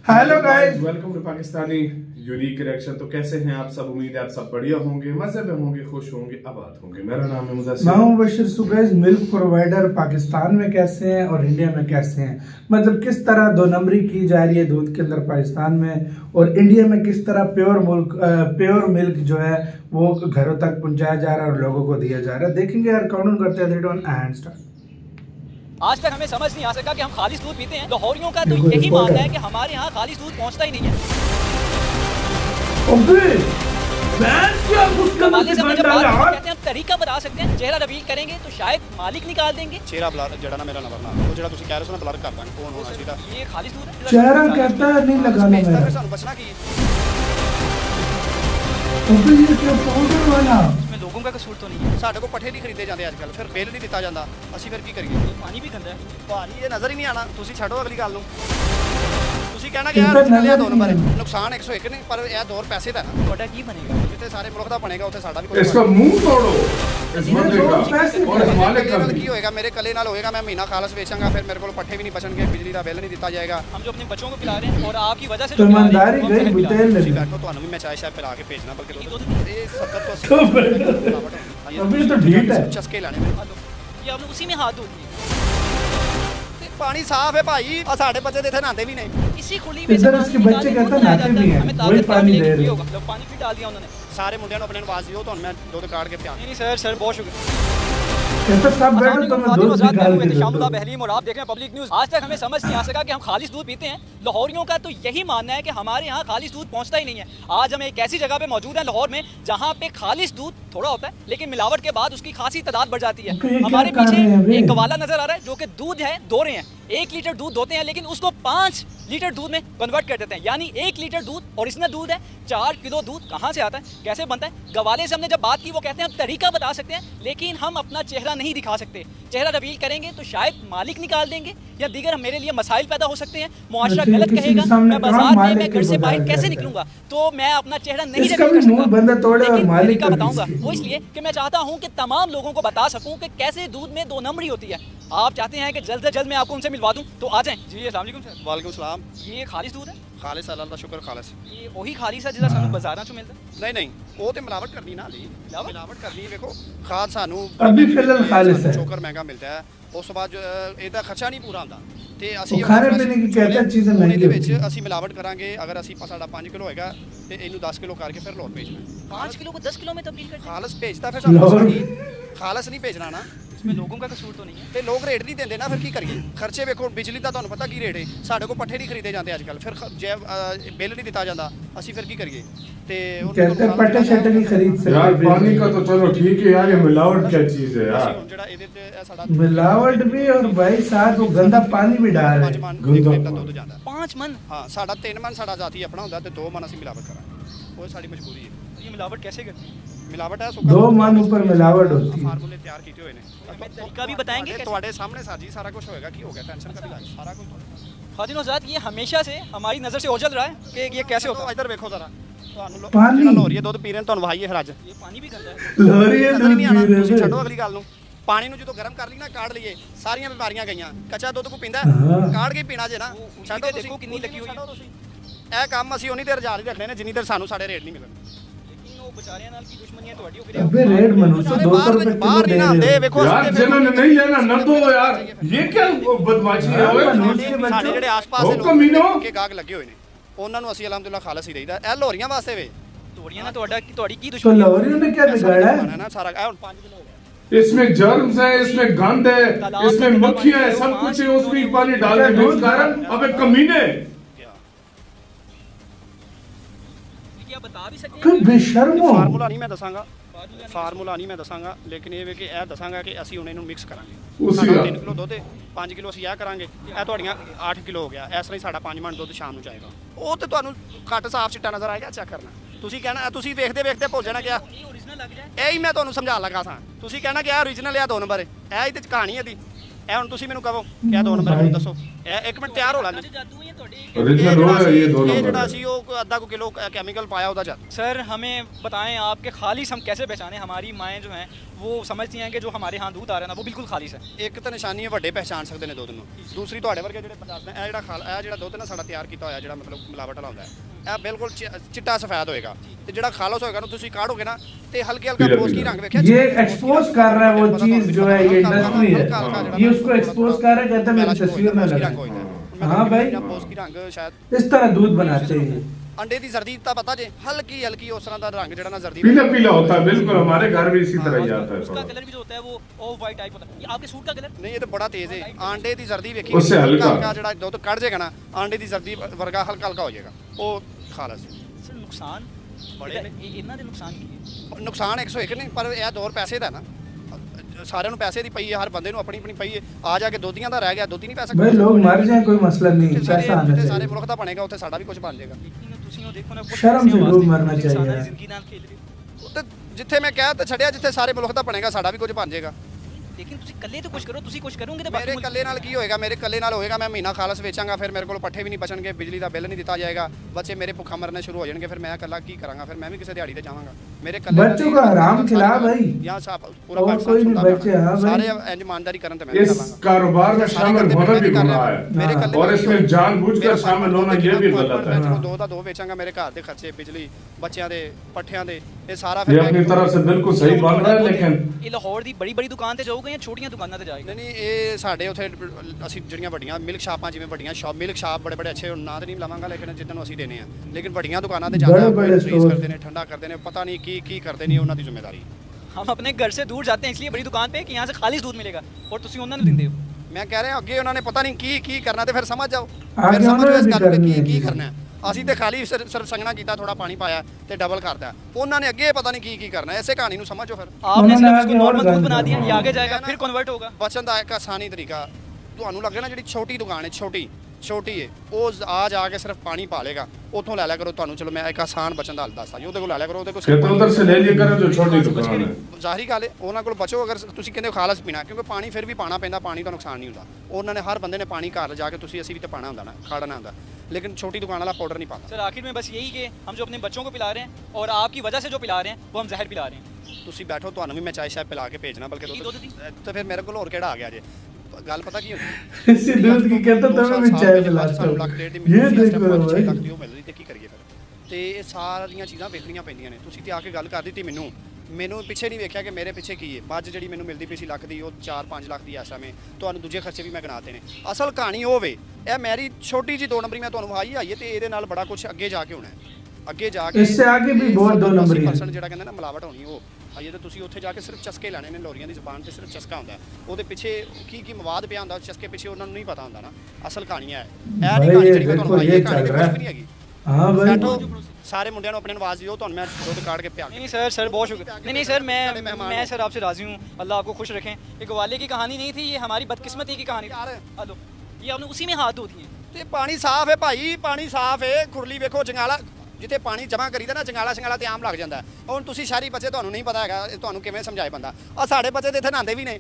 Hello guys, welcome to Pakistani unique reaction. तो कैसे हैं आप सब? उम्मीद है आप सब बढ़िया होंगे, मजे में होंगे, खुश होंगे, आबाद होंगे। मेरा नाम है मुदस्सिर। मैं हूं Mubashir. So guys, milk provider Pakistan में कैसे हैं और इंडिया में कैसे हैं, मतलब किस तरह दो नंबरी की जा रही है दूध के अंदर पाकिस्तान में, और इंडिया में किस तरह प्योर मिल्क जो है वो घरों तक पहुंचाया जा रहा है और लोगों को दिया जा रहा है। देखेंगे यार, काउंट करते हैं। आज तक हमें समझ नहीं आ सका कि हम खालिस दूध पीते हैं। लाहौरियों का तो यही मानना है कि हमारे यहाँ खालिस दूध पहुँचता ही नहीं है। कहते हैं हम तरीका बता सकते हैं, चेहरा रिवील करेंगे तो शायद मालिक निकाल देंगे। चेहरा ब्लर जड़ा ना मेरा ना वरना वो जड़ा तुसी कह रहे हो ना ब्लर कर दांगे कौन होना चाहिए। ये खालिस दूध है। चेहरा कहता है नहीं लगाना मेरा। सानू बचना की ये क्या पाउडर वाला? इसमें लोगों का कसूर तो नहीं है। साडे को पट्ठे नहीं खरीदे जाते आजकल, फिर बिल नहीं दिता जाता, ਅਸੀਂ ਫਿਰ ਕੀ ਕਰੀਏ? पानी भी गंदा है। ਭਾਜੀ ਇਹ ਨਜ਼ਰ ਹੀ ਨਹੀਂ ਆਣਾ। ਤੁਸੀਂ ਛੱਡੋ ਅਗਲੀ ਗੱਲ ਨੂੰ। ਤੁਸੀਂ ਕਹਿਣਾ ਕਿ ਯਾਰ ਲਿਆ ਦੋ ਨੰਬਰ ਨੁਕਸਾਨ 101 ਨੇ, ਪਰ ਇਹ ਦੌਰ ਪੈਸੇ ਦਾ ਨਾ। ਤੁਹਾਡਾ ਕੀ ਬਣੇਗਾ? ਜਿੱਥੇ ਸਾਰੇ ਮੁਲਕ ਦਾ ਬਣੇਗਾ ਉੱਥੇ ਸਾਡਾ ਵੀ ਕੋਈ। इसका मुंह तोड़ो इस बंदे का और इस मालिक का भी। ਕੀ ਹੋਏਗਾ? ਮੇਰੇ ਕੱਲੇ ਨਾਲ ਹੋਏਗਾ, ਮੈਂ ਮਹੀਨਾ ਖਾਲਸ ਵੇਚਾਂਗਾ, ਫਿਰ ਮੇਰੇ ਕੋਲ ਪੱਠੇ ਵੀ ਨਹੀਂ ਬਚਣਗੇ, ਬਿਜਲੀ ਦਾ ਬਿੱਲ ਨਹੀਂ ਦਿੱਤਾ ਜਾਏਗਾ। हम जो अपने बच्चों को पिला रहे हैं और आपकी वजह से तो ईमानदारी गई बुतेल ਤੁਸੀਂ में। ਬੈਠੋ, ਤੁਹਾਨੂੰ ਵੀ ਮੈਂ ਚਾय शायद पिला के भेजना, बल्कि ये 70 तो 80 अभी तो ढीठ है। चस्के लाने में ये आपने उसी में हाथ धो दिए। पानी साफ है भाई, और साढ़े बच्चे थे नहाते भी नहीं। इसी खुली में इधर उसके बच्चे कहते हैं नहाते भी हैं, वही पानी दे रहे हैं। पानी भी डाल दिया उन्होंने। सारे मुंडिया ने अपने नवाज दियो तो मैं दूध काट के पिया। नहीं सर बहुत शुक्रिया। कहता सब बैठो तो मैं दूध निकाल के शामुला दूं। बहलीम और आप देख रहे हैं पब्लिक न्यूज़। आज तक हमें समझ नहीं आ सका कि हम खालिस दूध पीते हैं। लाहौरियों का तो यही मानना है कि हमारे यहाँ खालिस दूध पहुँचता ही नहीं है। आज हम एक ऐसी जगह पे मौजूद हैं लाहौर में जहाँ पे खालिस दूध थोड़ा होता है, लेकिन मिलावट के बाद उसकी खासी तादाद बढ़ जाती है। हमारे पीछे एक गवाला नजर आ रहा है जो कि दूध है दो रहे हैं। 1 लीटर दूध दोते हैं, लेकिन उसको 5 लीटर दूध में कन्वर्ट कर देते हैं। यानी 1 लीटर दूध ओरिजिनल दूध है, 4 किलो दूध कहाँ से आता है, कैसे बनता है? गवाले से हमने जब बात की, वो कहते हैं हम तरीका बता सकते हैं, लेकिन हम अपना चेहरा नहीं दिखा सकते। चेहरा रिवील करेंगे तो शायद मालिक निकाल देंगे या दीगर मेरे लिए मसाइल पैदा हो सकते हैं। मुआशरा गलत कहेगा, मैं बाजार में मैं घर से बाहर कैसे निकलूंगा, तो मैं अपना चेहरा नहीं रिवील कर सकता। लेकिन तरीका बताऊंगा वो इसलिए कि मैं चाहता हूं कि तमाम लोगों को बता सकूं कि कैसे दूध में 2 नंबरी होती है। आप चाहते हैं कि जल्द से जल्द मैं आपको उनसे मिलवा दूं, तो आ जाएं। जी अस्सलाम वालेकुम सर। वालेकुम सलाम। ये खालिस दूध है? खालिस अल्लाह दा शुक्र खालिस। ये वही खालिस है जिसका सानू बाजारां चों मिलदा? नहीं नहीं, वो तो मिलावट करनी ना ली, मिलावट करनी। देखो खाद सानू अभी फिलहाल खालिस है, चोकर महंगा मिलता है, उस बाद जो ਇਹਦਾ ਖਰਚਾ ਨਹੀਂ ਪੂਰਾ ਹੁੰਦਾ ਤੇ ਅਸੀਂ ਖਾਣੇ ਪੀਣੇ ਦੀ कहते हैं चीजें महंगी ਦੇ ਵਿੱਚ ਅਸੀਂ ਮਿਲਾਵਟ ਕਰਾਂਗੇ। ਅਗਰ ਅਸੀਂ ਸਾਡਾ 5 ਕਿਲੋ ਹੋਏਗਾ ਤੇ ਇਹਨੂੰ 10 ਕਿਲੋ ਕਰਕੇ ਫਿਰ ਲੋਰ ਭੇਜਣਾ। 5 किलो को 10 किलो में तब्दील कर ਖਾਲਸ ਭੇਜਦਾ ਫਿਰ ਸਾਨੂੰ ਖਾਲਸ ਨਹੀਂ ਭੇਜਣਾ ਨਾ। इसमें लोगों का कसूर तो नहीं है। ਤੇ ਲੋਕ ਰੇਟ ਨਹੀਂ ਦਿੰਦੇ ਨਾ, ਫਿਰ ਕੀ ਕਰੀਏ? ਖਰਚੇ ਵੇਖੋ, ਬਿਜਲੀ ਦਾ ਤੁਹਾਨੂੰ ਪਤਾ ਕੀ ਰੇਟ ਹੈ, ਸਾਡੇ ਕੋਲ ਪੱਠੇ ਨਹੀਂ ਖਰੀਦੇ ਜਾਂਦੇ ਅੱਜਕੱਲ, ਫਿਰ ਜੇ ਬਿੱਲ ਨਹੀਂ ਦਿੱਤਾ ਜਾਂਦਾ, ਅਸੀਂ ਫਿਰ ਕੀ ਕਰੀਏ? ਤੇ कहते हैं पट्टे शट्टे नहीं खरीद सकते यार पानी का तो चलो ठीक है यार, ये मिलावट क्या चीज है यार। ਜਿਹੜਾ ਇਹਦੇ ਤੇ ਇਹ ਸਾਡਾ मिलावट भी, और भाई साथ वो गंदा पानी भी डाल रहे 5 हैं। ਮਨ ਦੁੱਧ ਜਾਂਦਾ। 5 मन? ਹਾਂ, ਸਾਡਾ 3 ਮਨ ਸਾਡਾ ਜ਼ਾਤੀ ਆਪਣਾ ਹੁੰਦਾ ਤੇ 2 ਮਨ ਅਸੀਂ ਮਿਲਾਵਟ ਕਰਾਂਗੇ, ਉਹ ਸਾਡੀ ਮਜਬੂਰੀ ਹੈ। ये मिलावट कैसे करती है? ਮਿਲਾਵਟ ਹੈ 2 मन ऊपर मिलावट होती है। ਫਾਰਮੂਲੇ ਤਿਆਰ ਕੀਤੇ ਹੋਏ ਨੇ, तरीका भी बताएंगे कैसे? ਤੁਹਾਡੇ ਸਾਹਮਣੇ ਸਾਜੀ ਸਾਰਾ ਕੁਝ ਹੋਏਗਾ। ਕੀ ਹੋ ਗਿਆ? टेंशन का भी सारा कुछ। खातिन हज़रात, ये हमेशा से हमारी नज़र से ओझल रहा है कि ये कैसे होता है। इधर देखो जरा, ਤੁਹਾਨੂੰ ਪਾਣੀ ਜਿਹੜਾ ਲੋਰੀਏ ਦੁੱਧ ਪੀ ਰਹੇ ਨੇ, ਤੁਹਾਨੂੰ ਵਹਾਈਏ ਫਿਰ ਅੱਜ। ये पानी भी गंदा है। लोरी है ਨਜ਼ਰ दूध ਨਹੀਂ पी ਆਉਣਾ, रहे ਤੁਸੀਂ थे। ਛੱਡੋ ਅਗਲੀ ਗੱਲ ਨੂੰ। ਪਾਣੀ ਨੂੰ ਜਦੋਂ ਗਰਮ ਕਰ ਲਈ ਨਾ, ਕਾੜ ਲਈਏ, ਸਾਰੀਆਂ ਬਿਮਾਰੀਆਂ ਗਈਆਂ। ਕੱਚਾ ਦੁੱਧ ਕੋ ਪੀਂਦਾ, ਕਾੜ ਕੇ ਪੀਣਾ ਜੇ ਨਾ। ਛੱਡੋ, ਦੇਖੋ ਕਿੰਨੀ ਲੱਗੀ ਹੋਈ ਹੈ। ਇਹ ਕੰਮ ਅਸੀਂ ਉਨੀ ਦੇਰ ਜਾਰੀ ਰੱਖਣੇ ਨੇ ਜਿੰਨੀ ਦੇਰ ਸਾਨੂੰ ਸਾਡੇ ਰੇਟ ਨਹੀਂ ਮਿਲਣ। लेकिन वो बेचारियां नाल की दुश्मनियां ਤੁਹਾਡੀ हो गई। अबे रेट मनुष्य 200 रुपए किलो ਬਾਹਰ दे ਨਹੀਂ रहे ਆਉਂਦੇ। हो। ਵੇਖੋ यार जिन्होंने नहीं लेना न दो यार, ये क्या बदमाशी है ओए। ਸਾਡੇ ਜਿਹੜੇ ਆਸ-ਪਾਸ ਦੇ ਲੋਕ ਕੇ ਗਾਗ ਲੱਗੇ ਹੋਏ ਨੇ, ਉਹਨਾਂ ਨੂੰ ਅਸੀਂ ਅਲਹਮਦੁਲਿਲਾ ਖਾਲਸ ਹੀ ਦੇਈਦਾ। ਇਹ ਲੋਰੀਆਂ ਵਾਸਤੇ ਵੇ ਤੋੜੀਆਂ ਨਾ ਤੁਹਾਡੀ ਕੀ तो ਦੁਸ਼ਮਣੀ है? लोरियों ने क्या बिगाड़ा है? ਨਾ ਸਾਰਾ ਇਹ ਹੁਣ 5 ਕਿਲੋ ਹੋ ਗਿਆ। इसमें जर्म्स है, इसमें गंद है, इसमें मक्खियां है, सब कुछ है, उसमें पानी डाल के दूध कारण। अबे कमीने, क्या बता भी सकते तुम हैं? बेशर्म हो। ਫਾਰਮੂਲਾ ਨਹੀਂ ਮੈਂ ਦੱਸਾਂਗਾ, ਫਾਰਮੂਲਾ ਨਹੀਂ ਮੈਂ ਦੱਸਾਂਗਾ, ਲੇਕਿਨ ਇਹ ਵੇ ਕਿ ਇਹ ਦੱਸਾਂਗਾ ਕਿ ਅਸੀਂ ਹੁਣ ਇਹਨੂੰ ਮਿਕਸ ਕਰਾਂਗੇ। ਉਸੇ ਸਾਡਾ ਆ। 3 ਕਿਲੋ ਦੁੱਧ ਹੈ, 5 ਕਿਲੋ ਅਸੀਂ ਇਹ ਕਰਾਂਗੇ, ਇਹ ਤੁਹਾਡੀਆਂ 8 ਕਿਲੋ ਹੋ ਗਿਆ। ਇਸ ਤਰ੍ਹਾਂ ਹੀ ਸਾਡਾ 5 ਮਣ ਦੁੱਧ ਸ਼ਾਮ ਨੂੰ ਜਾਏਗਾ। ਉਹ ਤੇ ਤੁਹਾਨੂੰ ਘੱਟ ਸਾਫ ਚਿੱਟਾ ਨਜ਼ਰ ਆਏਗਾ, ਚੈੱਕ ਕਰਨਾ। ਤੁਸੀਂ ਕਹਿਣਾ, ਤੁਸੀਂ ਵੇਖਦੇ ਵੇਖਦੇ ਭੁੱਲ ਜਾਣਾ ਕਿ ये ओरिजिनल लग जाए। ਇਹ ਹੀ ਮੈਂ ਤੁਹਾਨੂੰ ਸਮਝਾਉਣ ਲੱਗਾ ਸਾਂ। ਤੁਸੀਂ ਕਹਿਣਾ ਕਿ ਇਹ ਓਰੀਜਨਲ ਆ 2 ਨੰਬਰ ਹੈ, ਇਹ ਇਹਦੇ ਚ ਕਹਾਣੀ ਇਹਦੀ। ਇਹ ਹੁਣ ਤੁਸੀਂ ਮੈਨੂੰ ਕਹੋ ਕਿਆ 2 ਨੰਬਰ ਮੈਨੂੰ ਦੱਸੋ ਇਹ 1 ਮਿੰਟ ਤਿਆਰ ਹੋ ਲੈਣ ਇਹ ਜਿਹੜਾ ਸੀ ਉਹ आधा किलो केमिकल पाया ਉਹਦਾ ਜਦ सर हमें बताएं आपके खालिश हम कैसे पहचानें हमारी माएँ जो हैं वो समझती हैं कि जो हमारे यहाँ दूध आ रहा है ना वो बिल्कुल खालिश है ਇੱਕ ਤਾਂ ਨਿਸ਼ਾਨੀ ਹੈ ਵੱਡੇ ਪਹਿਚਾਨ ਸਕਦੇ ਨੇ ਦੁੱਧ ਨੂੰ ਦੂਸਰੀ ਤੁਹਾਡੇ ਵਰਗੇ ਜਿਹੜੇ ਦੱਸਦੇ ਇਹ ਜਿਹੜਾ ਦੁੱਧ ਨਾ ਸਾਡਾ ਤਿਆਰ ਕੀਤਾ ਹੋਇਆ ਜਿਹੜਾ ਮਤਲਬ ਮਿਲਾਵਟ ਵਾਲਾ ਹੁੰਦਾ ਹੈ ਇਹ ਬਿਲਕੁਲ ਚਿੱਟਾ ਸਫੈਦ ਹੋਏਗਾ ਤੇ ਜਿਹੜਾ ਖਾਲਸ ਹੋਏਗਾ ਨਾ ਤੁਸੀਂ ਕਾੜੋਗੇ ਨਾ ਤੇ ਹਲਕੇ ਹਲਕਾ ਬੋਸਕੀ रंग देखिए ये एक्सपोज कर रहा है वो चीज जो है ये इंडस्ट्री है ये उसको एक्सपोज कर रहा है कहता है मेरी तस्वीर में लगा हाँ भाई बॉस की रंग शायद इस तरह दूध बनाते हैं अंडे की जर्दी तो पता जे हल्की हल्की उस तरह का रंग जेड़ा ना जर्दी पीला पीला होता है बिल्कुल हमारे घर भी इसी तरह ही आता है उसका कलर भी जो होता है वो ऑफ वाइट टाइप होता है ये आपके सूट का कलर नहीं ये तो बड़ा तेज है अंडे की जर्दी देखी उससे हल्का जेड़ा दूध कट जाएगा ना अंडे की जर्दी वर्गा हल्का हल्का हो जाएगा वो खालस सर नुकसान बड़े इतना दे नुकसान की नुकसान 101 नहीं पर यह दौर पैसे ਦਾ ਨਾ सारे ਨੂੰ पैसे ਦੀ ਪਈ है हर बंदे ਨੂੰ ਆਪਣੀ ਆਪਣੀ ਪਈ है आ जाके दोधियां ਦਾ ਰਹਿ ਗਿਆ दोधी नहीं पै सकता भाई लोग मर जाए कोई मसला नहीं पैसा आना चाहिए सारे मुल्क ਦਾ ਬਣੇਗਾ ਉੱਥੇ ਸਾਡਾ ਵੀ ਕੁਝ ਬਣ ਜਾਏਗਾ ਤੁਸੀਂ ਉਹ ਦੇਖੋ ਨਾ शर्म से लोग मरना चाहिए ਜ਼ਿੰਦਗੀ ਨਾਲ ਖੇਡ ਰਹੇ ਤੇ ਜਿੱਥੇ ਮੈਂ ਕਹਿ ਤੇ ਛੱਡਿਆ ਜਿੱਥੇ ਸਾਰੇ ਮੁਲਕ ਦਾ ਬਣੇਗਾ ਸਾਡਾ ਵੀ ਕੁਝ ਬਣ ਜਾਏਗਾ लेकिन ਤੁਸੀਂ ਕੱਲੇ तो कुछ करो ਤੁਸੀਂ ਕੁਝ ਕਰੋਗੇ ਤਾਂ ਮੇਰੇ ਕੱਲੇ ਨਾਲ ਕੀ ਹੋਏਗਾ ਮੇਰੇ ਕੱਲੇ ਨਾਲ ਹੋਏਗਾ ਮੈਂ ਮਹੀਨਾ ਖਾਲਸ ਵੇਚਾਂਗਾ ਫਿਰ ਮੇਰੇ ਕੋਲ ਪੱਠੇ ਵੀ ਨਹੀਂ ਬਚਣਗੇ ਬਿਜਲੀ ਦਾ ਬਿੱਲ ਨਹੀਂ ਦਿੱਤਾ ਜਾਏਗਾ ਬੱਚੇ ਮੇਰੇ ਭੁੱਖਾ ਮਰਨੇ ਸ਼ੁਰੂ ਹੋ ਜਾਣਗੇ ਫਿਰ ਮੈਂ ਇਕੱਲਾ ਕੀ ਕਰਾਂਗਾ ਫਿਰ ਮੈਂ ਵੀ ਕਿਸੇ ਦਿਹਾੜੀ ਤੇ ਜਾਵਾਂਗਾ ਮੇਰੇ ਕੱਲੇ बच्चों का हराम खिला भाई यहाँ साहब पूरा और कोई भी बच्चे हाँ सारे भाई ईमानदारी करन ते मैं इस कारोबार में शामिल होना भी गुनाह है और इसमें जानबूझकर शामिल होना ये भी गलत है मैं दो ਦਾ ਦੋ ਵੇਚਾਂਗਾ ਮੇਰੇ ਘਰ ਦੇ ਖਰਚੇ ਬਿਜਲੀ ਬੱਚਿਆਂ ਦੇ ਪੱਠਿਆਂ ਦੇ ਇਹ ਸਾਰਾ ਫਿਰ ये अपनी तरफ से बिल्कुल सही बोल रहा है लेकिन ਇਹ ਲਾਹੌਰ ਦੀ ਬੜੀ ਬੜੀ ਦੁਕਾਨ ਤੇ ਜਾਓਗੇ ਜਾਂ ਛੋਟੀਆਂ ਦੁਕਾਨਾਂ ਤੇ ਜਾਓਗੇ ਨਹੀਂ ਇਹ ਸਾਡੇ ਉਥੇ ਅਸੀਂ ਜਿਹੜੀਆਂ ਵੱਡੀਆਂ ਮਿਲਕ ਸ਼ਾਪਾਂ ਜਿਵੇਂ ਵੱਡੀਆਂ ਸ਼ਾਪ ਮਿਲਕ ਸ਼ਾਪ ਬੜੇ ਬੜੇ ਅੱਛੇ ਨਾਂ ਤੇ ਨਹੀਂ ਲਾਵਾਂਗਾ ਲੇਕਿਨ ਜਿੱਦਾਂ ਨੂੰ ਅਸੀਂ ਦੇਨੇ ਆ ਲੇਕਿਨ ਵੱਡੀਆਂ ਦੁਕਾਨਾਂ ਤੇ ਜਾਂਦੇ ਆ ਫ੍ਰੀਜ਼ ਕਰਦੇ ਨੇ ਠੰਡਾ ਕਰਦੇ ਨੇ ਪਤਾ ਨਹੀਂ ਕੀ ਕਰਦੇ ਨਹੀਂ ਉਹਨਾਂ ਦੀ ਜ਼ਿੰਮੇਵਾਰੀ हम अपने घर से दूर जाते हैं इसलिए बड़ी दुकान पे कि यहाँ से खालिश दूध मिलेगा और ਤੁਸੀਂ ਉਹਨਾਂ ਨੂੰ ਦਿੰਦੇ ਹੋ ਮੈਂ ਕਹਿ ਰਿਹਾ ਅੱਗੇ ਉਹਨਾਂ ਨੇ ਪਤਾ ਨਹੀਂ ਕੀ ਕਰਨਾ ਤੇ ਫਿਰ ਸਮਝ ਜਾਓ ਆਗੇ ਫਿਰ ਸਮਝੋ ਇਸ ਗੱਲ ਕਰਨੀ ਤੇ ਹੈ ਕੀ ਕਰਨਾ ਹੈ ਅਸੀਂ ਤੇ ਖਾਲੀ ਸਿਰਫ ਸੰਗਣਾ ਕੀਤਾ ਥੋੜਾ ਪਾਣੀ ਪਾਇਆ ਤੇ ਡਬਲ ਕਰਦਾ ਉਹਨਾਂ ਨੇ ਅੱਗੇ ਪਤਾ ਨਹੀਂ ਕੀ ਕਰਨਾ ਐਸੇ ਕਹਾਣੀ ਨੂੰ ਸਮਝੋ ਫਿਰ आपने सिर्फ इसको नॉर्मल दूध बना दिया ये आगे जाएगा फिर कन्वर्ट होगा ਬਚਣ ਦਾ ਇੱਕ ਆਸਾਨੀ ਤਰੀਕਾ ਤੁਹਾਨੂੰ ਲੱਗੇ ਨਾ ਜਿਹੜੀ ਛੋਟੀ ਦੁਕਾਨ ਹੈ ਛੋਟੀ ਹੈ ਉਹ ਆ ਜਾ ਕੇ ਸਿਰਫ ਪਾਣੀ ਪਾ ਲੇਗਾ ਉਥੋਂ ਲੈ ਲਿਆ ਕਰੋ ਤੁਹਾਨੂੰ ਚਲੋ ਮੈਂ ਇੱਕ ਆਸਾਨ ਬਚਣ ਦਾ ਹੱਲ ਦੱਸਦਾ ਜੀ ਉਹਦੇ ਕੋਲ ਲੈ ਲਿਆ ਕਰੋ ਉਹਦੇ ਕੋਲ उधर से ले लिया करो जो छोटी दुकान है ਜ਼ਾਹਰੀ ਗੱਲ ਹੈ ਉਹਨਾਂ ਕੋਲ ਬਚੋ ਅਗਰ ਤੁਸੀਂ ਕਹਿੰਦੇ ਹੋ ਖਾਲਸ ਪੀਣਾ ਕਿਉਂਕਿ ਪਾਣੀ ਫਿਰ ਵੀ ਪਾਣਾ ਪੈਂਦਾ ਪਾਣੀ ਦਾ ਨੁਕਸਾਨ ਨਹੀਂ ਹੁੰਦਾ ਉਹਨਾਂ ਨੇ ਹਰ ਬੰਦੇ ਨੇ ਪਾਣੀ ਘਰ ਜਾ ਕੇ ਅਸੀਂ ਵੀ ਤਾਂ ਪਾਣਾ ਹੁੰਦਾ ਨਾ ਖਾੜਨਾ ਹੁੰਦਾ लेकिन छोटी दुकान वाला पाउडर नहीं पाता सर आखिर में बस यही कि हम जो अपने बच्चों को पिला रहे हैं और आपकी वजह से जो पिला रहे हैं वो हम जहर पिला रहे हैं ਤੁਸੀਂ ਬੈਠੋ ਤੁਹਾਨੂੰ ਵੀ ਮੈਂ ਚਾਹ ਸ਼ਾਇਦ ਪਿਲਾ ਕੇ ਭੇਜਣਾ ਬਲਕਿ ਤਾਂ ਫਿਰ ਮੇਰੇ ਕੋਲ ਹੋਰ ਕਿਹੜਾ ਆ ਗਿਆ ਜੇ ਗੱਲ ਪਤਾ ਕੀ ਹੁੰਦੀ इसी दूध की कहता तो मैं चाय पिलाता हूं ये देखो भाई ਲੱਖ ਦੀ ਉਹ ਮਿਲ ਰਹੀ ਤੇ ਕੀ ਕਰੀਏ ਫਿਰ ਤੇ ਇਹ ਸਾਰੀਆਂ ਚੀਜ਼ਾਂ ਵੇਖਣੀਆਂ ਪੈਂਦੀਆਂ ਨੇ ਤੁਸੀਂ ਤੇ ਆ ਕੇ ਗੱਲ ਕਰ ਦਿੱਤੀ ਮੈਨੂੰ ਪਿੱਛੇ ਨਹੀਂ ਵੇਖਿਆ ਕਿ ਮੇਰੇ ਪਿੱਛੇ ਕੀ ਹੈ ਮੱਝ ਜਿਹੜੀ ਮੈਨੂੰ ਮਿਲਦੀ ਪਈ ਸੀ ਲੱਖ ਦੀ ਉਹ 4-5 ਲੱਖ ਦੀ ਇਸ ਸਮੇਂ ਤੁਹਾਨੂੰ ਦੂਜੇ ਖਰਚੇ ਵੀ ਮੈਂ ਗਿਣਾਤੇ ਨੇ ਅਸਲ ਕਹਾਣੀ ਉਹ ਵੇ ਇਹ ਮੇਰੀ ਛੋਟੀ ਜੀ 2 ਨੰਬਰੀ ਮੈਂ ਤੁਹਾਨੂੰ ਵਿਖਾਈ ਆਈ ਹੈ ਤੇ ਇਹਦੇ ਨਾਲ ਬੜਾ ਕੁਝ ਅੱਗੇ ਜਾ ਕੇ ਹੋਣਾ ਹੈ ਅੱਗੇ ਜਾ ਕੇ इससे आगे भी बहुत 2 नंबरी है ਜਿਹੜਾ ਕਹਿੰਦਾ ਨਾ ਮਿਲਾਵਟ ਹੋਣੀ ਉਹ ਆਈਏ ਤੇ ਤੁਸੀਂ ਉੱਥੇ ਜਾ ਕੇ ਸਿਰਫ ਚਸਕੇ ਲੈਣੇ ਨੇ ਲੋਰੀਆਂ ਦੀ ਜ਼ੁਬਾਨ ਤੇ ਸਿਰਫ ਚਸਕਾ ਹੁੰਦਾ ਉਹਦੇ ਪਿੱਛੇ ਕੀ ਮਵਾਦ ਪਿਆ ਹੁੰਦਾ ਚਸਕੇ ਪਿੱਛੇ ਉਹਨਾਂ ਨੂੰ ਨਹੀਂ ਪਤਾ ਹੁੰਦਾ ਨਾ ਅਸਲ ਕਹਾਣੀ ਹੈ ਇਹ ਨਹੀਂ ਕਹਾਣੀ ਜਿਹੜੀ ਮੈਂ ਤੁਹਾਨੂੰ ਆਈ ਕਹਾਣੀ ਕੁਝ ਵੀ ਨਹੀਂ ਹੈਗੀ हाँ भाई सारे मुंडिया ने अपने नवाज दियो तो मैं दूध काट के प्या नहीं सर बहुत शुक्रिया नहीं सर मैं सर आपसे राजी हूँ अल्लाह आपको खुश रखें ये ग्वाले की कहानी नहीं थी ये हमारी बदकिस्मती की कहानी हेलो ये आपने उसी में हाथ धो दिए ਤੇ ਪਾਣੀ ਸਾਫ਼ ਹੈ ਭਾਈ ਪਾਣੀ ਸਾਫ਼ ਹੈ ਖੁਰਲੀ ਵੇਖੋ ਜੰਗਾਲਾ ਜਿੱਥੇ ਪਾਣੀ ਜਮਾ ਕਰੀਦਾ ਨਾ ਜੰਗਾਲਾ ਤੇ ਆਮ ਲੱਗ ਜਾਂਦਾ ਹੁਣ ਤੁਸੀਂ ਸ਼ਹਿਰੀ ਬੱਚੇ ਤੁਹਾਨੂੰ ਨਹੀਂ ਪਤਾ ਹੈਗਾ ਤੁਹਾਨੂੰ ਕਿਵੇਂ ਸਮਝਾਏ ਬੰਦਾ ਆ ਸਾਡੇ ਬੱਚੇ ਤੇ ਇੱਥੇ ਨਹਾਉਂਦੇ ਵੀ ਨੇ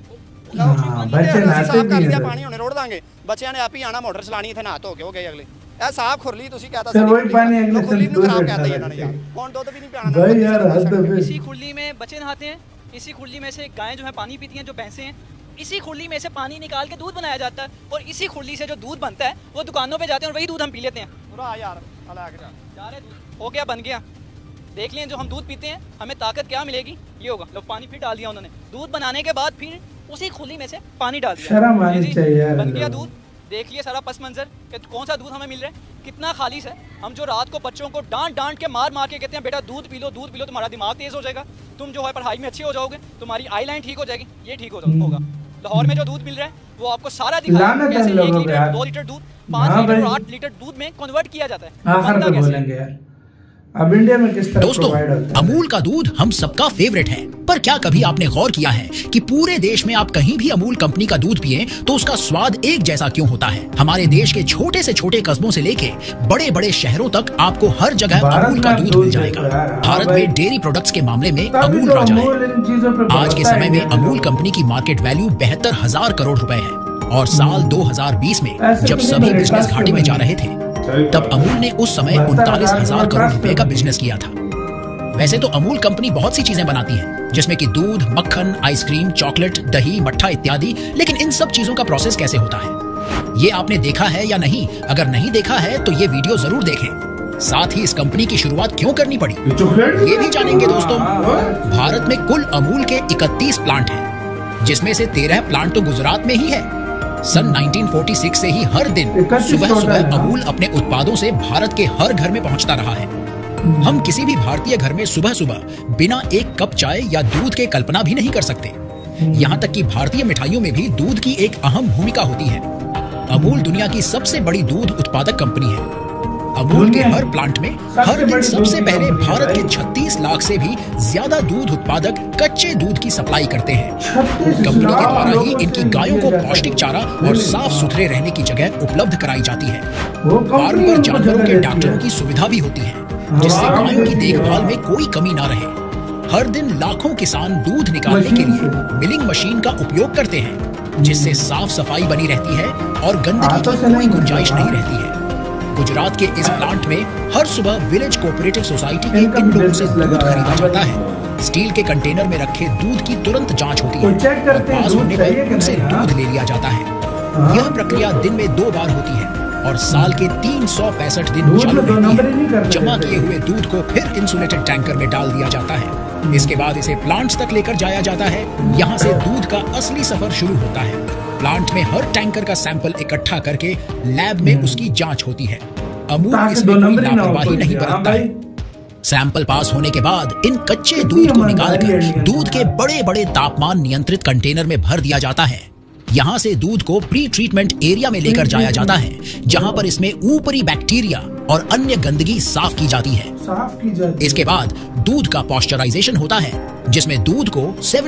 बच्चे नहाते भी हैं ਪਾਣੀ ਹੁਣੇ ਰੋੜ ਦਾਂਗੇ ਬੱਚਿਆਂ ਨੇ ਆਪ ਹੀ ਆਣਾ ਮੋਟਰ ਚਲਾਣੀ ਇੱਥੇ ਨਹਾ ਧੋ ਕੇ ਹੋ ਗਏ ਅਗਲੇ ਇਹ ਸਾਫ਼ ਖੁਰਲੀ ਤੁਸੀਂ ਕਹਤਾ सर वही पानी अगले ਖੁਰਲੀ दिन ਨੂੰ दूध ਖਰਾਬ बैठा ਕਰਦਾ ਇਹਨਾਂ ਨੇ ਯਾਰ है ਹੁਣ ਦੁੱਧ ਵੀ ਨਹੀਂ ਪਿਆਣਾ भाई यार हद है इसी खुरली में बच्चे नहाते हैं इसी खुरली में से गायें जो है पानी पीती हैं जो भैंसें हैं इसी खुरली में से पानी निकाल के दूध बनाया जाता है और इसी खुरली से जो दूध बनता है वो दुकानों पे जाते हैं और वही दूध हम पी लेते हैं पूरा यार अल्लाह के जा रहे दूध हो गया बन गया देख लें जो हम दूध पीते हैं हमें ताकत क्या मिलेगी ये होगा लोग पानी फिर डाल दिया उन्होंने दूध बनाने के बाद फिर उसी खुली में से पानी डाल दिया शर्म आनी चाहिए यार बन गया दूध देख लिया सारा पस मंजर कि कौन सा दूध हमें मिल रहा है कितना खालिश है हम जो रात को बच्चों को डांट के मार के कहते हैं बेटा दूध पी लो तुम्हारा दिमाग तेज हो जाएगा तुम जो है पढ़ाई में अच्छे हो जाओगे तुम्हारी आई लाइन ठीक हो जाएगी ये ठीक होगा लाहौर में जो दूध मिल रहा है वो आपको सारा दिखाएगा कैसे 1 लीटर 2 लीटर दूध 5 लीटर 8 लीटर दूध में कन्वर्ट किया जाता है आखिर में बोलेंगे यार अब इंडिया में किस तरह दोस्तों, प्रोवाइड होता है? अमूल का दूध हम सबका फेवरेट है, पर क्या कभी आपने गौर किया है कि पूरे देश में आप कहीं भी अमूल कंपनी का दूध पिए तो उसका स्वाद एक जैसा क्यों होता है? हमारे देश के छोटे से छोटे कस्बों से लेके बड़े बड़े शहरों तक आपको हर जगह अमूल का दूध मिल जाएगा। भारत में डेयरी प्रोडक्ट्स के मामले में अमूल राजा है। आज के समय में अमूल कंपनी की मार्केट वैल्यू 72,000 करोड़ रुपए है और साल 2020 में जब सभी बिजनेस घाटे में जा रहे थे तब अमूल ने उस समय 39,000 करोड़ रुपए का बिजनेस किया था। वैसे तो अमूल कंपनी बहुत सी चीजें बनाती है, जिसमें कि दूध, मक्खन, आइसक्रीम, चॉकलेट, दही, मट्ठा इत्यादि, लेकिन इन सब चीजों का प्रोसेस कैसे होता है ये आपने देखा है या नहीं? अगर नहीं देखा है तो ये वीडियो जरूर देखें। साथ ही इस कंपनी की शुरुआत क्यों करनी पड़ी ये भी जानेंगे। दोस्तों, भारत में कुल अमूल के 31 प्लांट हैं, जिसमें से 13 प्लांट तो गुजरात में ही है। सन 1946 से ही हर दिन सुबह सुबह अमूल अपने उत्पादों से भारत के हर घर में पहुंचता रहा है। हम किसी भी भारतीय घर में सुबह सुबह बिना एक कप चाय या दूध के कल्पना भी नहीं कर सकते। यहाँ तक कि भारतीय मिठाइयों में भी दूध की एक अहम भूमिका होती है। अमूल दुनिया की सबसे बड़ी दूध उत्पादक कंपनी है। अमूल के हर प्लांट में हर दिन सबसे पहले भारत के 36 लाख से भी ज्यादा दूध उत्पादक कच्चे दूध की सप्लाई करते हैं। कंपनी के द्वारा ही इनकी गायों को पौष्टिक चारा और साफ सुथरे रहने की जगह उपलब्ध कराई जाती है। फार्म पर जानवरों के डॉक्टरों की सुविधा भी होती है, जिससे गायों की देखभाल में कोई कमी ना रहे। हर दिन लाखों किसान दूध निकालने के लिए मिलिंग मशीन का उपयोग करते हैं, जिससे साफ सफाई बनी रहती है और गंदगी की कोई गुंजाइश नहीं रहती है। गुजरात के इस प्लांट में हर सुबह विलेज कोऑपरेटिव सोसाइटी के इन लोगों से दूध खरीदा जाता है। स्टील के कंटेनर में रखे दूध की तुरंत जांच होती है और पास होने पर उनसे दूध ले लिया जाता है। यह प्रक्रिया दिन में 2 बार होती है और साल के 365 दिन चालू रहती है। जमा किए हुए दूध को फिर इंसुलेटेड टैंकर में डाल दिया जाता है। इसके बाद इसे प्लांट्स तक लेकर जाया जाता है। यहाँ से दूध का असली सफर शुरू होता है। प्लांट में हर टैंकर का सैंपल इकट्ठा करके लैब में उसकी जांच होती है। अमूल इसमें कोई लापरवाही नहीं बरतता है। सैंपल पास होने के बाद इन कच्चे दूध को निकालकर दूध के बड़े बड़े तापमान नियंत्रित कंटेनर में भर दिया जाता है। यहाँ से दूध को प्री ट्रीटमेंट एरिया में लेकर जाया जाता है, जहाँ पर इसमें ऊपरी बैक्टीरिया और अन्य गंदगी साफ की जाती है। इसके बाद दूध का पॉस्चराइजेशन होता है, जिसमें दूध को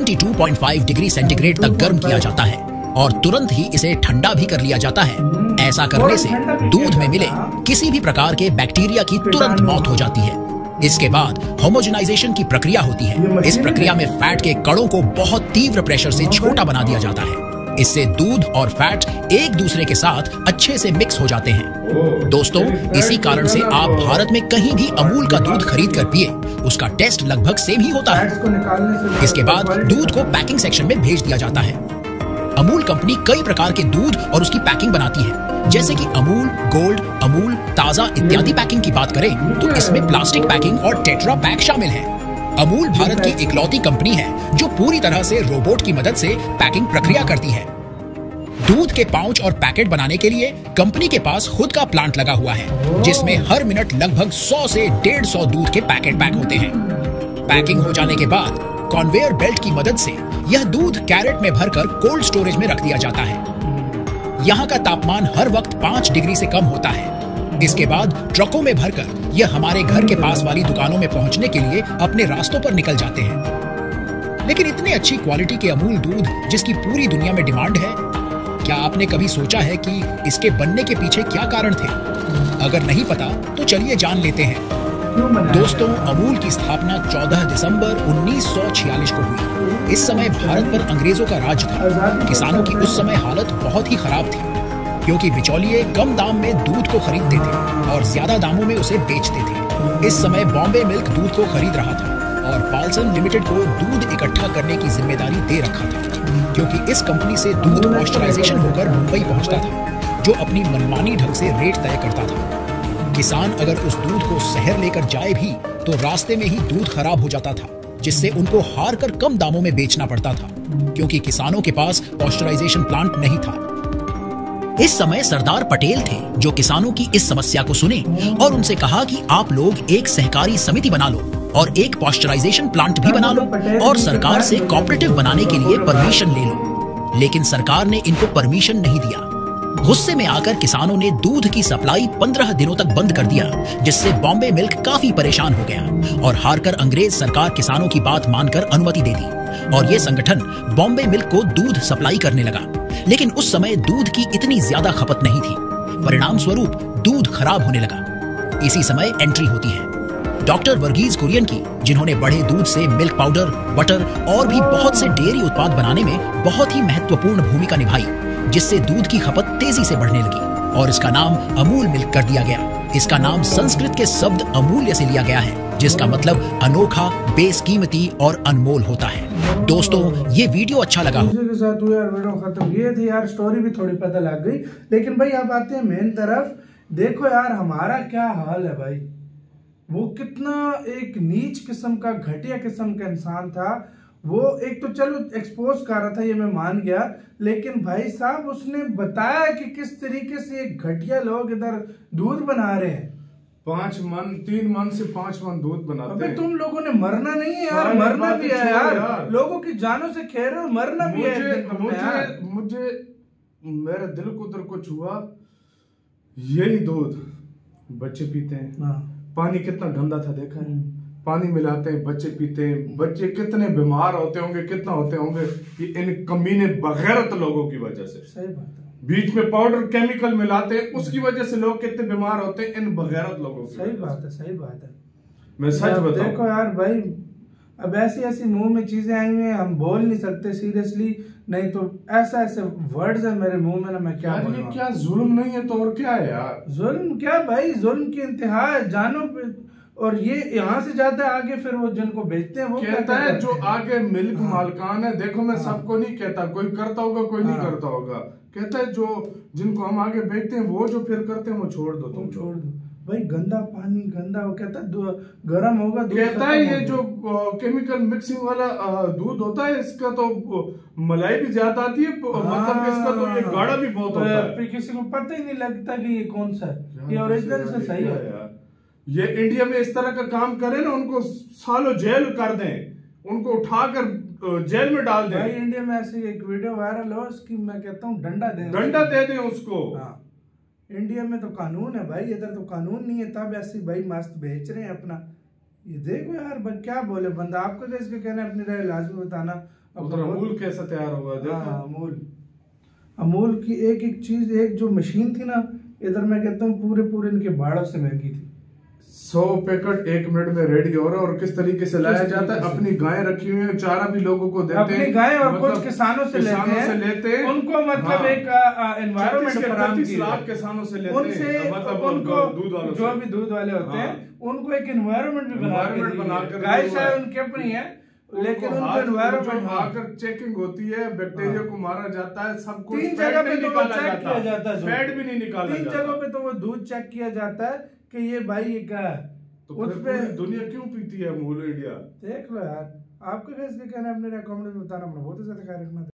72.5 डिग्री सेंटीग्रेड तक गर्म किया जाता है और तुरंत ही इसे ठंडा भी कर लिया जाता है। ऐसा करने से दूध में मिले किसी भी प्रकार के बैक्टीरिया की तुरंत मौत हो जाती है। इसके बाद होमोजेनाइजेशन की प्रक्रिया होती है। इस प्रक्रिया में फैट के कणों को बहुत तीव्र प्रेशर से छोटा बना दिया जाता है। इससे दूध और फैट एक दूसरे के साथ अच्छे से मिक्स हो जाते हैं। दोस्तों, इसी कारण से आप भारत में कहीं भी अमूल का दूध खरीद कर पिए, उसका टेस्ट लगभग सेम ही होता है। इसके बाद दूध को पैकिंग सेक्शन में भेज दिया जाता है। अमूल कंपनी कई प्रकार के दूध और उसकी पैकिंग बनाती है, जैसे कि अमूल गोल्ड, अमूल ताजा इत्यादि पैकिंग की बात करें तो इसमें प्लास्टिक पैकिंग और टेट्रा पैक शामिल है। अमूल भारत की इकलौती कंपनी है जो पूरी तरह से रोबोट की मदद से पैकिंग प्रक्रिया करती है। दूध के पाउच और पैकेट बनाने के लिए कंपनी के पास खुद का प्लांट लगा हुआ है, जिसमें हर मिनट लगभग 100 से 150 दूध के पैकेट पैक होते हैं। पैकिंग हो जाने के बाद कन्वेयर बेल्ट की मदद से यह दूध कैरेट में भरकर कोल्ड स्टोरेज में रख दिया जाता है। यहाँ का तापमान हर वक्त 5 डिग्री से कम होता है। इसके बाद ट्रकों में भरकर यह हमारे घर के पास वाली दुकानों में पहुंचने के लिए अपने रास्तों पर निकल जाते हैं। लेकिन इतनी अच्छी क्वालिटी के अमूल दूध जिसकी पूरी दुनिया में डिमांड है, क्या आपने कभी सोचा है कि इसके बनने के पीछे क्या कारण थे? अगर नहीं पता तो चलिए जान लेते हैं। दोस्तों, अमूल की स्थापना 14 दिसंबर 1946 को हुई। इस समय भारत पर अंग्रेजों का राज था। किसानों की उस समय हालत बहुत ही खराब थी, क्योंकि बिचौलिए कम दाम में दूध को खरीदते थे और ज्यादा दामों में उसे बेचते थे। इस समय बॉम्बे मिल्क दूध को खरीद रहा था और पाल्सन लिमिटेड को दूध इकट्ठा करने की जिम्मेदारी दे रखा था, क्योंकि इस कंपनी से दूध पॉस्चराइजेशन होकर मुंबई पहुंचता था, जो अपनी मनमानी ढंग से रेट तय करता था। किसान अगर उस दूध को शहर लेकर जाए भी तो रास्ते में ही दूध खराब हो जाता था, जिससे उनको हार कर कम दामों में बेचना पड़ता था, क्योंकि किसानों के पास पॉस्चराइजेशन प्लांट नहीं था। इस समय सरदार पटेल थे जो किसानों की इस समस्या को सुने और उनसे कहा कि आप लोग एक सहकारी समिति बना लो और एक पॉस्चराइजेशन प्लांट भी बना लो और सरकार से कोऑपरेटिव बनाने के लिए परमिशन ले लो। लेकिन सरकार ने इनको परमिशन नहीं दिया। गुस्से में आकर किसानों ने दूध की सप्लाई 15 दिनों तक बंद कर दिया, जिससे बॉम्बे मिल्क काफी परेशान हो गया और हारकर अंग्रेज सरकार किसानों की बात मानकर अनुमति दे दी और ये संगठन बॉम्बे मिल्क को दूध सप्लाई करने लगा। लेकिन उस समय दूध की इतनी ज्यादा खपत नहीं थी, परिणाम स्वरूप दूध खराब होने लगा। इसी समय एंट्री होती है डॉक्टर वर्गीज कुरियन की, जिन्होंने बढ़े दूध से मिल्क पाउडर, बटर और भी बहुत से डेयरी उत्पाद बनाने में बहुत ही महत्वपूर्ण भूमिका निभाई, जिससे दूध की खपत तेजी से बढ़ने लगी और इसका नाम अमूल मिल्क कर दिया गया। इसका नाम संस्कृत के शब्द अमूल्य से लिया गया है, जिसका मतलब अनोखा, बेसकीमती और अनमोल होता है। दोस्तों, ये वीडियो अच्छा लगा हो के साथ हुआ यार, वीडियो खत्म। ये थी यार, स्टोरी भी थोड़ी पता लग गई। लेकिन भाई अब आते हैं मेन तरफ। देखो यार, हमारा क्या हाल है भाई। वो कितना एक नीच किस्म का, घटिया किस्म का इंसान था। वो एक तो चलो एक्सपोज कर रहा था, ये मैं मान गया, लेकिन भाई साहब उसने बताया कि किस तरीके से एक घटिया लोग इधर दूध बना रहे हैं। 3 मन से 5 मन दूध बनाते हैं। तुम लोगों ने मरना नहीं है यार, मरना भी है यार। लोगों की जानों से खेल रहे हो, मरना भी है। मुझे मेरे दिल को उधर को छुआ। यही दूध बच्चे पीते हैं। पानी कितना गंदा था देखा है। पानी मिलाते हैं, बच्चे पीते हैं। बच्चे कितने बीमार होते होंगे, कितना होते होंगे कि इन कमीने बगैरत लोगों की वजह से। सही बात है। बीच में पाउडर केमिकल मिलाते हैं, उसकी वजह से लोग कितने बीमार होते हैं, इन बगैरत लोगों की। सही बात है, सही बात है। मैं सच बताऊं, देखो यार भाई, अब ऐसी ऐसी मुंह में चीजें आई हुई हैं, हम बोल नहीं सकते सीरियसली। नहीं तो ऐसे वर्ड्स है मेरे मुंह में ना, मैं क्या बोलूं। क्या जुल्म नहीं है तो और क्या है यार। जुल्म क्या भाई, जुल्म की इंतहा है जानों पे। और ये यहाँ से जाता है आगे, फिर वो जिनको बेचते हैं वो कहता है जो आगे मिल्क मालकान है। देखो मैं सबको नहीं कहता, कोई करता होगा कोई नहीं करता होगा। कहता है जो जिनको हम आगे बेचते हैं वो जो फिर करते हैं वो छोड़ दो, तुम छोड़ दो भाई। गंदा पानी गंदा, वो कहता है गर्म होगा। कहता है ये जो केमिकल मिक्सिंग वाला दूध होता है, इसका तो मलाई भी ज्यादा आती है, मतलब इसका तो ये गाढ़ा भी बहुत होता है। किसी को पता ही नहीं लगता कि ये कौन सा है, ये ओरिजिनल से सही है यार। ये इंडिया में इस तरह का काम करे ना, उनको सालों जेल कर दें, उनको उठाकर जेल में डाल दें। भाई इंडिया में ऐसी एक वीडियो वायरल हो, उसकी मैं कहता हूँ डंडा दे दें उसको। हाँ, इंडिया में तो कानून है भाई, इधर तो कानून नहीं है, तब ऐसी भाई मस्त बेच रहे हैं अपना। ये देखो यार भाई, क्या बोले बंदा। आपको तो इसके कहना, अपनी राय लाजमी बताना। अमूल कैसा तैयार होगा देखो। अमूल की एक एक चीज, एक जो मशीन थी ना, इधर मैं कहता हूँ पूरे इनके बाड़ों से महंगी थी। 100 पैकेट 1 मिनट में रेडी हो रहा है। और किस तरीके से लाया जाता है, अपनी गाय रखी हुई है, चारा भी लोगों को देते हैं, अपनी गाय, और कुछ किसानों से लेते हैं उनको, मतलब एक एनवायरमेंट फराहम की, किसानों से लेते हैं, मतलब उनको जो भी दूध वाले होते हैं उनको एक एनवायरमेंट भी बनाकर, गाय शायद उनकी अपनी है, लेकिन उनको एनवायरमेंट आकर चेकिंग होती है, बैक्टीरिया को मारा जाता है, सब कुछ 3 जगह पे तो वो चेक किया जाता है, फैट भी नहीं निकाला जाता। 3 जगहों पे तो वो दूध चेक किया जाता है कि ये भाई ये क्या है। तो उस पे दुनिया क्यों पीती है अमूल इंडिया। देख लो यार, आपका कैसे कहना है, अपने कमेंट में बताना। बहुत ज्यादा ख्याल रखना।